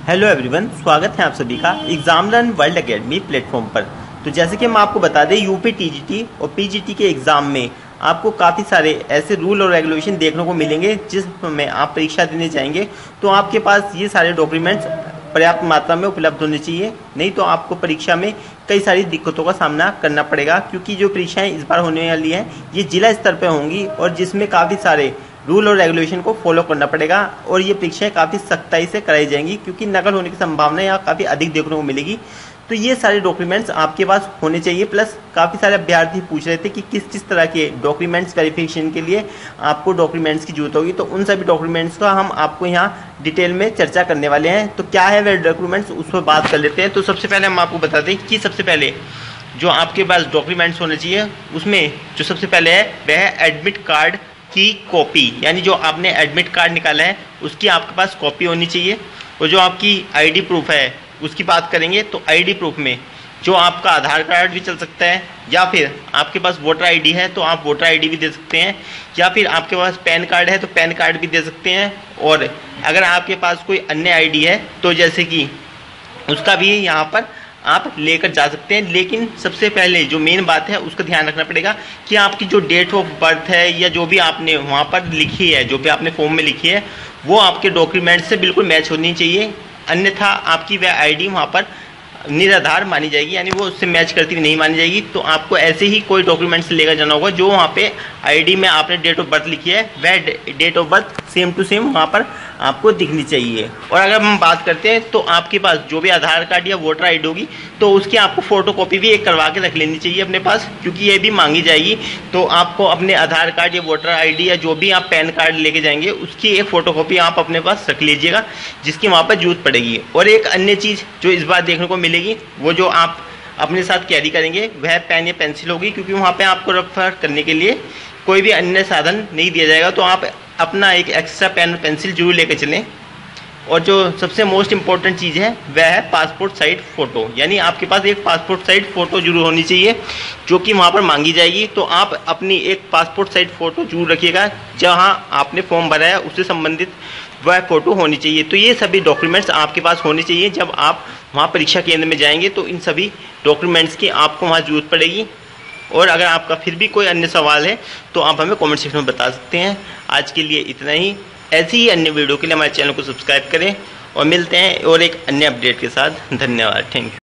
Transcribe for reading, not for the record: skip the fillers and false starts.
Hello everyone, स्वागत है आप सभी का Exam Learn World Academy platform पर। तो जैसे कि हम आपको बता दें, यूपी टीजीटी और पीजीटी के एग्ज़ाम में आपको काफ़ी सारे ऐसे रूल और रेगुलेशन देखने को मिलेंगे जिसमें आप परीक्षा देने जाएंगे तो आपके पास ये सारे डॉक्यूमेंट्स पर्याप्त मात्रा में उपलब्ध होने चाहिए, नहीं तो आपको परीक्षा में कई सारी दिक्कतों का सामना करना पड़ेगा। क्योंकि जो परीक्षाएं इस बार होने वाली हैं ये जिला स्तर पर होंगी और जिसमें काफ़ी सारे रूल और रेगुलेशन को फॉलो करना पड़ेगा और ये परीक्षाएं काफ़ी सख्ताई से कराई जाएंगी क्योंकि नकल होने की संभावना यहाँ काफ़ी अधिक देखने को मिलेगी। तो ये सारे डॉक्यूमेंट्स आपके पास होने चाहिए। प्लस काफ़ी सारे अभ्यर्थी पूछ रहे थे कि किस किस तरह के डॉक्यूमेंट्स वेरिफिकेशन के लिए आपको डॉक्यूमेंट्स की जरूरत होगी, तो उन सभी डॉक्यूमेंट्स का हम आपको यहाँ डिटेल में चर्चा करने वाले हैं। तो क्या है वे डॉक्यूमेंट्स, उस पर बात कर लेते हैं। तो सबसे पहले हम आपको बता दें कि सबसे पहले जो आपके पास डॉक्यूमेंट्स होने चाहिए उसमें जो सबसे पहले है वह है एडमिट कार्ड की कॉपी, यानी जो आपने एडमिट कार्ड निकाला है उसकी आपके पास कॉपी होनी चाहिए। और जो आपकी आईडी प्रूफ है उसकी बात करेंगे तो आईडी प्रूफ में जो आपका आधार कार्ड भी चल सकता है, या फिर आपके पास वोटर आईडी है तो आप वोटर आईडी भी दे सकते हैं, या फिर आपके पास पैन कार्ड है तो पैन कार्ड भी दे सकते हैं। और अगर आपके पास कोई अन्य आईडी है तो जैसे कि उसका भी यहाँ पर आप लेकर जा सकते हैं। लेकिन सबसे पहले जो मेन बात है उसका ध्यान रखना पड़ेगा कि आपकी जो डेट ऑफ बर्थ है या जो भी आपने वहाँ पर लिखी है, जो भी आपने फॉर्म में लिखी है, वो आपके डॉक्यूमेंट से बिल्कुल मैच होनी चाहिए। अन्यथा आपकी वह आईडी वहाँ पर निराधार मानी जाएगी, यानी वो उससे मैच करती हुई नहीं मानी जाएगी। तो आपको ऐसे ही कोई डॉक्यूमेंट्स लेकर जाना होगा जो वहाँ पे आईडी में आपने डेट ऑफ बर्थ लिखी है वह date of birth same to same वहाँ पर आपको दिखनी चाहिए। और अगर हम बात करते हैं तो आपके पास जो भी आधार कार्ड या वोटर आईडी होगी तो उसकी आपको फोटोकॉपी भी एक करवा के रख लेनी चाहिए अपने पास, क्योंकि ये भी मांगी जाएगी। तो आपको अपने आधार कार्ड या वोटर आईडी या जो भी आप पैन कार्ड लेके जाएंगे उसकी एक फ़ोटोकॉपी आप अपने पास रख लीजिएगा, जिसकी वहाँ पर जरूरत पड़ेगी। और एक अन्य चीज़ जो इस बार देखने को मिलेगी वो जो आप अपने साथ कैरी करेंगे वह पेन या पेंसिल होगी, क्योंकि वहाँ पे आपको रेफर करने के लिए कोई भी अन्य साधन नहीं दिया जाएगा। तो आप अपना एक एक्स्ट्रा पेन और पेंसिल जरूर लेकर चलें। और जो सबसे मोस्ट इम्पॉर्टेंट चीज़ है वह है पासपोर्ट साइज फ़ोटो, यानी आपके पास एक पासपोर्ट साइज फ़ोटो जरूर होनी चाहिए जो कि वहाँ पर मांगी जाएगी। तो आप अपनी एक पासपोर्ट साइज फ़ोटो जरूर रखिएगा, जहाँ आपने फॉर्म भरा है उससे संबंधित वह फ़ोटो होनी चाहिए। तो ये सभी डॉक्यूमेंट्स आपके पास होने चाहिए जब आप वहाँ परीक्षा केंद्र में जाएंगे, तो इन सभी डॉक्यूमेंट्स की आपको वहाँ ज़रूरत पड़ेगी। और अगर आपका फिर भी कोई अन्य सवाल है तो आप हमें कमेंट सेक्शन में बता सकते हैं। आज के लिए इतना ही। ऐसी ही अन्य वीडियो के लिए हमारे चैनल को सब्सक्राइब करें और मिलते हैं और एक अन्य अपडेट के साथ। धन्यवाद, थैंक यू।